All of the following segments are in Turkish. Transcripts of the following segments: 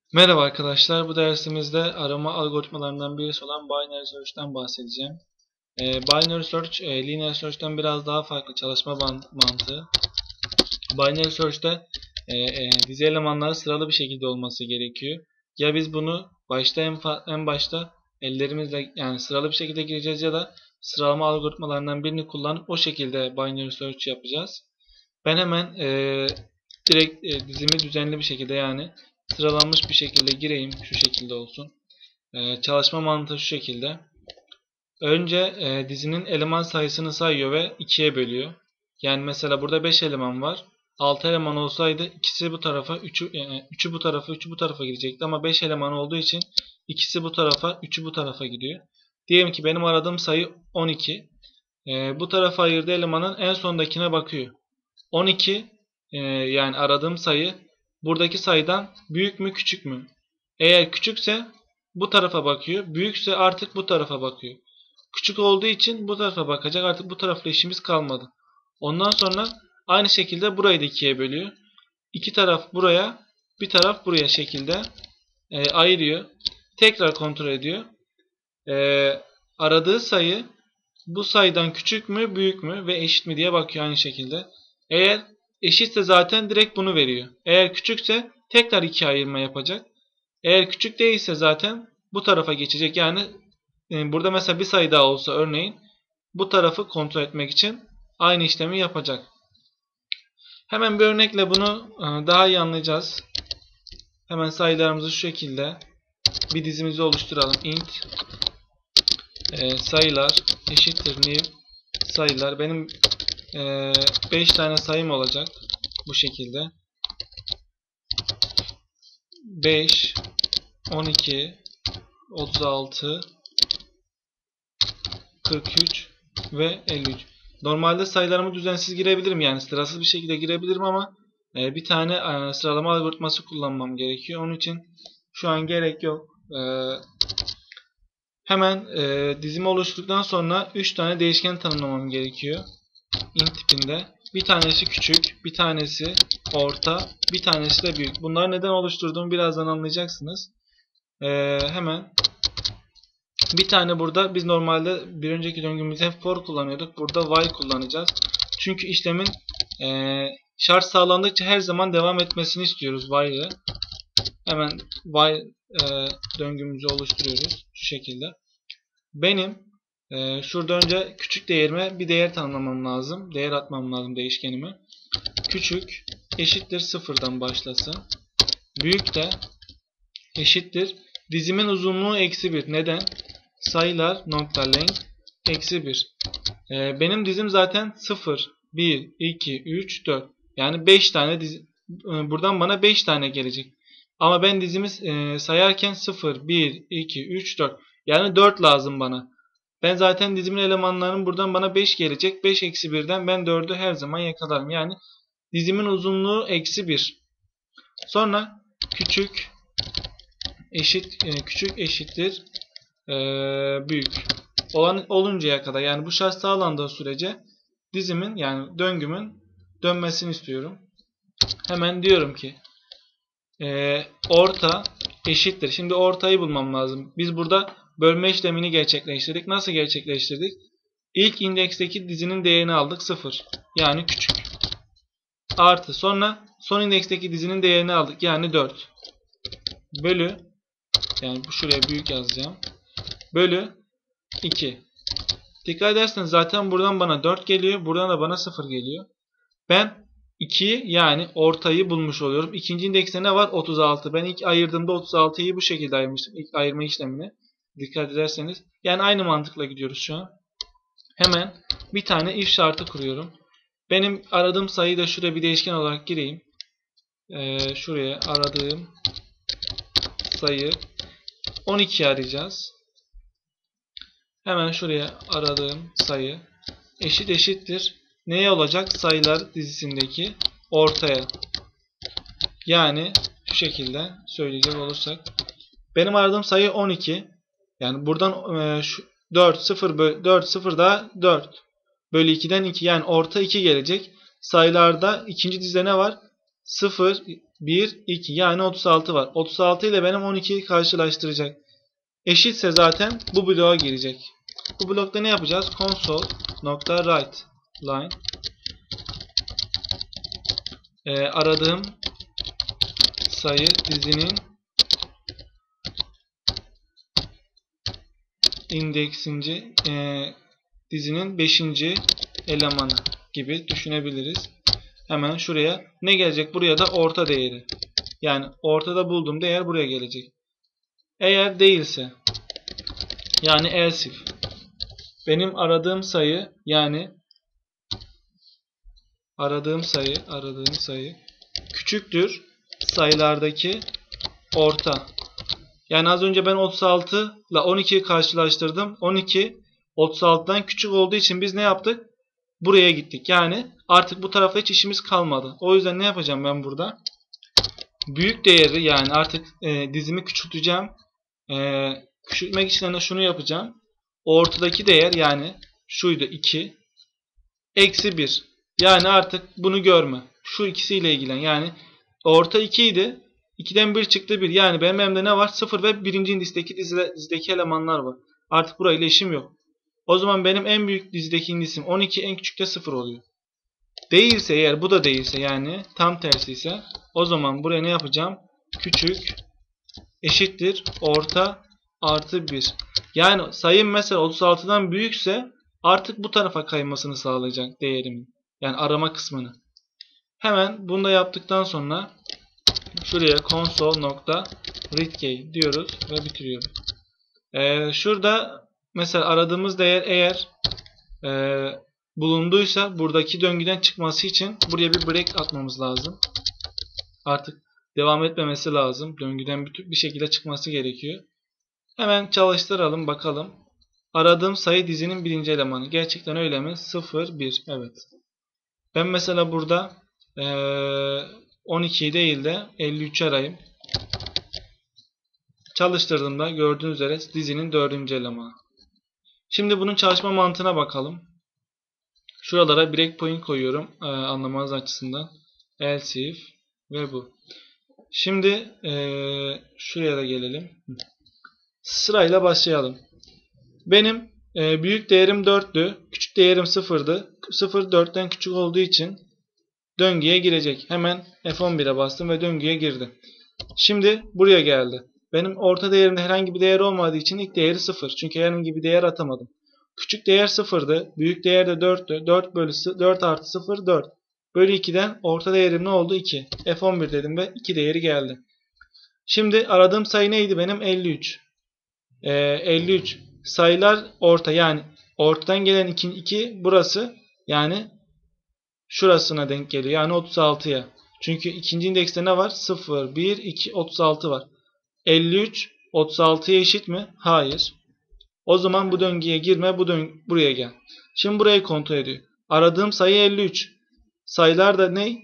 Merhaba arkadaşlar, bu dersimizde arama algoritmalarından birisi olan Binary Search'ten bahsedeceğim. Binary Search, Linear Search'ten biraz daha farklı çalışma mantığı. Binary Search'te dizi elemanları sıralı bir şekilde olması gerekiyor. Ya biz bunu en başta ellerimizle yani sıralı bir şekilde gireceğiz ya da sıralama algoritmalarından birini kullanıp o şekilde Binary Search yapacağız. Ben hemen direkt dizimi düzenli bir şekilde yani sıralanmış bir şekilde gireyim. Şu şekilde olsun. Çalışma mantığı şu şekilde. Önce dizinin eleman sayısını sayıyor ve ikiye bölüyor. Yani mesela burada 5 eleman var. 6 eleman olsaydı ikisi bu tarafa, 3'ü bu tarafa, 3'ü bu tarafa gidecekti. Ama 5 eleman olduğu için ikisi bu tarafa, 3'ü bu tarafa gidiyor. Diyelim ki benim aradığım sayı 12. Bu tarafa ayırdığı elemanın en sondakine bakıyor. 12 yani aradığım sayı buradaki sayıdan büyük mü küçük mü? Eğer küçükse bu tarafa bakıyor. Büyükse artık bu tarafa bakıyor. Küçük olduğu için bu tarafa bakacak. Artık bu tarafla işimiz kalmadı. Ondan sonra aynı şekilde burayı da ikiye bölüyor. İki taraf buraya, bir taraf buraya şekilde ayırıyor. Tekrar kontrol ediyor. Aradığı sayı bu sayıdan küçük mü, büyük mü ve eşit mi diye bakıyor aynı şekilde. Eğer eşitse zaten direkt bunu veriyor. Eğer küçükse tekrar ikiye ayırma yapacak. Eğer küçük değilse zaten bu tarafa geçecek. Yani burada mesela bir sayı daha olsa örneğin bu tarafı kontrol etmek için aynı işlemi yapacak. Hemen bir örnekle bunu daha iyi anlayacağız. Hemen sayılarımızı şu şekilde bir dizimizi oluşturalım. Int sayılar eşittir new sayılar. Benim 5 tane sayım olacak. Bu şekilde. 5, 12, 36, 43 ve 53. Normalde sayılarımı düzensiz girebilirim. Yani sırasız bir şekilde girebilirim ama bir tane sıralama algoritması kullanmam gerekiyor. Onun için şu an gerek yok. Hemen dizimi oluşturduktan sonra 3 tane değişken tanımlamam gerekiyor. Int tipinde. Bir tanesi küçük, bir tanesi orta, bir tanesi de büyük. Bunları neden oluşturduğumu birazdan anlayacaksınız. Hemen bir tane burada biz normalde bir önceki döngümüzde hep for kullanıyorduk. Burada while kullanacağız. Çünkü işlemin şart sağlandıkça her zaman devam etmesini istiyoruz while'ı. Hemen while döngümüzü oluşturuyoruz. Şu şekilde. Benim şurada önce küçük değerime bir değer tanımlamam lazım. Değer atmam lazım değişkenime. Küçük eşittir sıfırdan başlasın. Büyük de eşittir. Dizimin uzunluğu eksi 1. Neden? Sayılar nokta length eksi 1. Benim dizim zaten 0, 1, 2, 3, 4. Yani 5 tane dizi. Buradan bana 5 tane gelecek. Ama ben dizimi sayarken 0, 1, 2, 3, 4. Yani 4 lazım bana. Ben zaten dizimin elemanlarının buradan bana 5 gelecek. 5 eksi 1'den ben 4'ü her zaman yakalarım. Yani dizimin uzunluğu eksi 1. Sonra küçük eşittir büyük oluncaya kadar, yani bu şart sağlandığı sürece dizimin yani döngümün dönmesini istiyorum. Hemen diyorum ki orta eşittir. Şimdi ortayı bulmam lazım. Biz burada bölme işlemini gerçekleştirdik. Nasıl gerçekleştirdik? İlk indeksteki dizinin değerini aldık 0. Yani küçük. Artı sonra son indeksteki dizinin değerini aldık. Yani 4. Bölü, yani şuraya büyük yazacağım. Bölü 2. Dikkat ederseniz zaten buradan bana 4 geliyor. Buradan da bana 0 geliyor. Ben 2'yi yani ortayı bulmuş oluyorum. İkinci indekste ne var? 36. Ben ilk ayırdığımda 36'yı bu şekilde ayırmıştım. İlk ayırma işlemini. Dikkat ederseniz. Yani aynı mantıkla gidiyoruz şu an. Hemen bir tane if şartı kuruyorum. Benim aradığım sayıyı da şuraya bir değişken olarak gireyim. Şuraya aradığım sayı 12 arayacağız. Hemen şuraya aradığım sayı eşittir. Neye olacak? Sayılar dizisindeki ortaya. Yani şu şekilde söyleyecek olursak. Benim aradığım sayı 12. Yani buradan 4 0 da 4 bölü 2'den 2, yani orta 2 gelecek. Sayılarda ikinci dizide ne var? 0, 1, 2 yani 36 var. 36 ile benim 12'yi karşılaştıracak. Eşitse zaten bu bloğa girecek. Bu blokta ne yapacağız? Console.writeLine aradığım sayı dizinin indeksinci dizinin 5. elemanı gibi düşünebiliriz. Hemen şuraya ne gelecek? Buraya da orta değeri. Yani ortada bulduğum değer buraya gelecek. Eğer değilse yani else if benim aradığım sayı yani aradığım sayı küçüktür sayılardaki orta. Yani az önce ben 36 ile 12'yi karşılaştırdım. 12 36'dan küçük olduğu için biz ne yaptık? Buraya gittik. Yani artık bu tarafa hiç işimiz kalmadı. O yüzden ne yapacağım ben burada? Büyük değeri yani artık dizimi küçülteceğim. Küçültmek için de şunu yapacağım. Ortadaki değer yani şuydu 2. Eksi 1. Yani artık bunu görme. Şu ikisiyle ilgilen. Yani orta 2 idi. 2'den 1 çıktı 1. Yani benim elimde ne var? 0 ve 1. dizdeki elemanlar var. Artık burayla işim yok. O zaman benim en büyük dizdeki indisim 12, en küçük de 0 oluyor. Değilse eğer bu da değilse yani tam tersi ise o zaman buraya ne yapacağım? Küçük eşittir orta artı 1. Yani sayım mesela 36'dan büyükse artık bu tarafa kaymasını sağlayacak değerimin. Yani arama kısmını. Hemen bunu da yaptıktan sonra şuraya console.readkey diyoruz ve bitiriyoruz. Şurada mesela aradığımız değer eğer bulunduysa buradaki döngüden çıkması için buraya bir break atmamız lazım. Artık devam etmemesi lazım. Döngüden bir şekilde çıkması gerekiyor. Hemen çalıştıralım bakalım. Aradığım sayı dizinin 1. elemanı. Gerçekten öyle mi? 0, 1. Evet. Ben mesela burada 12'yi değil de 53 arayayım. Çalıştırdığımda gördüğünüz üzere dizinin 4. elemanı. Şimdi bunun çalışma mantığına bakalım. Şuralara breakpoint koyuyorum anlamanız açısından. Else if ve bu. Şimdi şuraya da gelelim. Sırayla başlayalım. Benim büyük değerim 4'tü. Küçük değerim 0'dı. 0 4'ten küçük olduğu için döngüye girecek. Hemen F11'e bastım ve döngüye girdi. Şimdi buraya geldi. Benim orta değerimde herhangi bir değer olmadığı için ilk değeri 0. Çünkü herhangi bir değer atamadım. Küçük değer 0'dı. Büyük değer de 4'tü. 4 artı 0 4. Bölü 2'den orta değerim ne oldu? 2. F11 dedim ve 2 değeri geldi. Şimdi aradığım sayı neydi benim? 53. 53. Sayılar orta yani ortadan gelen 2 burası yani şurasına denk geliyor. Yani 36'ya. Çünkü ikinci indekste ne var? 0, 1, 2, 36 var. 53 36'ya eşit mi? Hayır. O zaman bu döngüye girme, buraya gel. Şimdi burayı kontrol ediyor. Aradığım sayı 53. Sayılar da ne?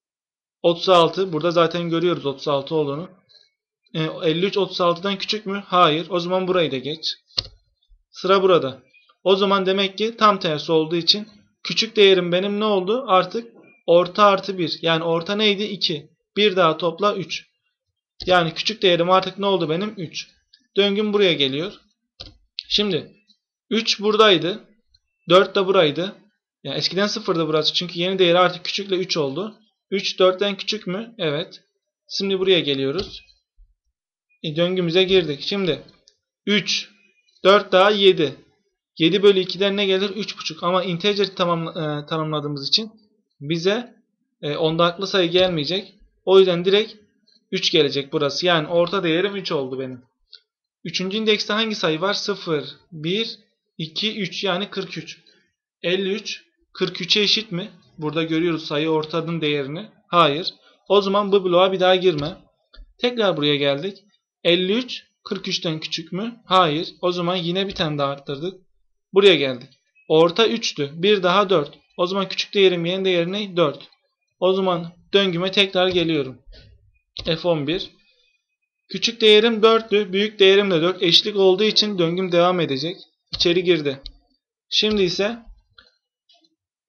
36. Burada zaten görüyoruz 36 olduğunu. 53 36'dan küçük mü? Hayır. O zaman burayı da geç. Sıra burada. O zaman demek ki tam tersi olduğu için küçük değerim benim ne oldu? Artık orta artı 1. Yani orta neydi? 2. Bir daha topla 3. Yani küçük değerim artık ne oldu benim? 3. Döngüm buraya geliyor. Şimdi 3 buradaydı. 4 de buraydı. Yani eskiden 0'dı burası. Çünkü yeni değeri artık küçükle 3 oldu. 3 4'ten küçük mü? Evet. Şimdi buraya geliyoruz. Döngümüze girdik. Şimdi 3 4 daha 7. 7 bölü 2'den ne gelir? 3,5. Ama integer tanımladığımız için bize ondaklı sayı gelmeyecek. O yüzden direkt 3 gelecek burası. Yani orta değerim 3 oldu benim. Üçüncü indekste hangi sayı var? 0, 1, 2, 3 yani 43. 53 43'e eşit mi? Burada görüyoruz sayı ortanın değerini. Hayır. O zaman bu bloğa bir daha girme. Tekrar buraya geldik. 53 43'ten küçük mü? Hayır. O zaman yine bir tane daha arttırdık. Buraya geldik. Orta 3'tü. Bir daha 4. O zaman küçük değerim yeni değeri ne? 4. O zaman döngüme tekrar geliyorum. F11. Küçük değerim 4'tü. Büyük değerim de 4. Eşlik olduğu için döngüm devam edecek. İçeri girdi. Şimdi ise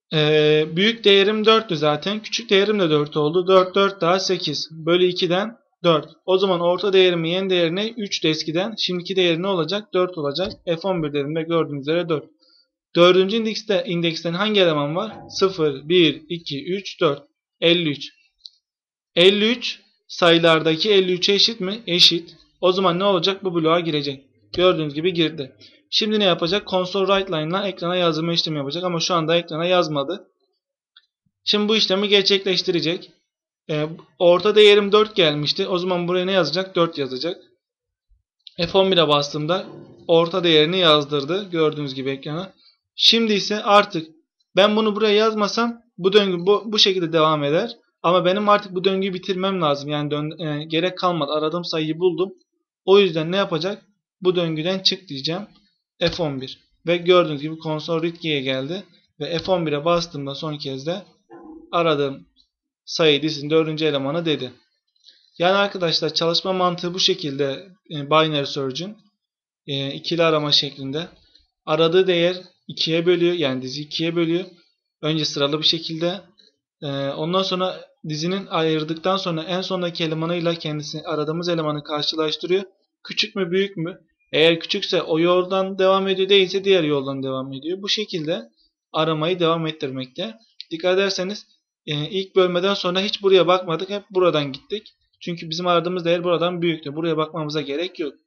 Büyük değerim 4'tü zaten. Küçük değerim de 4 oldu. 4 4 daha 8. Bölü 2'den 4. O zaman orta değerimin yeni değeri 3 de eskiden. Şimdiki değeri ne olacak? 4 olacak. F11 değerimde gördüğünüz üzere 4. Dördüncü indeksten hangi eleman var? 0, 1, 2, 3, 4. 53. 53 sayılardaki 53'e eşit mi? Eşit. O zaman ne olacak? Bu bloğa girecek. Gördüğünüz gibi girdi. Şimdi ne yapacak? Console write line'la ekrana yazdırma işlemi yapacak ama şu anda ekrana yazmadı. Şimdi bu işlemi gerçekleştirecek. Orta değerim 4 gelmişti. O zaman buraya ne yazacak? 4 yazacak. F11'e bastığımda orta değerini yazdırdı. Gördüğünüz gibi ekrana. Şimdi ise artık ben bunu buraya yazmasam bu döngü bu şekilde devam eder. Ama benim artık bu döngüyü bitirmem lazım. Yani gerek kalmadı. Aradığım sayıyı buldum. O yüzden ne yapacak? Bu döngüden çık diyeceğim. F11. Ve gördüğünüz gibi console read'e geldi. Ve F11'e bastığımda son kez de aradığım sayı dizinin 4. elemanı dedi. Yani arkadaşlar çalışma mantığı bu şekilde binary search'ün ikili arama şeklinde. Aradığı değer 2'ye bölüyor. Yani dizi 2'ye bölüyor. Önce sıralı bir şekilde. Ondan sonra dizinin ayırdıktan sonra en sondaki elemanıyla kendisini aradığımız elemanı karşılaştırıyor. Küçük mü büyük mü? Eğer küçükse o yoldan devam ediyor, değilse diğer yoldan devam ediyor. Bu şekilde aramayı devam ettirmekte. Dikkat ederseniz ilk bölmeden sonra hiç buraya bakmadık. Hep buradan gittik. Çünkü bizim aradığımız değer buradan büyüktü. Buraya bakmamıza gerek yok.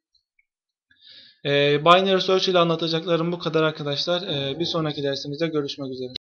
Binary Search ile anlatacaklarım bu kadar arkadaşlar. Bir sonraki dersimizde görüşmek üzere.